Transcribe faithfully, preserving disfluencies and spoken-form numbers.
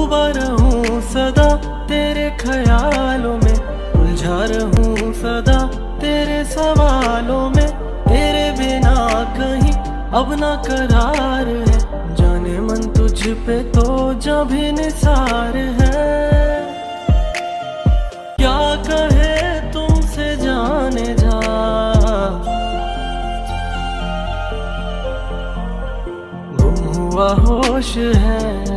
डूबा रहूं सदा तेरे ख्यालों में, उलझा रहूं सदा तेरे सवालों में। तेरे बिना कहीं अब ना करार है, जाने मन तुझ पे तो जा भी निसार है। क्या कहे तुमसे जाने जा, गुम हुआ होश है।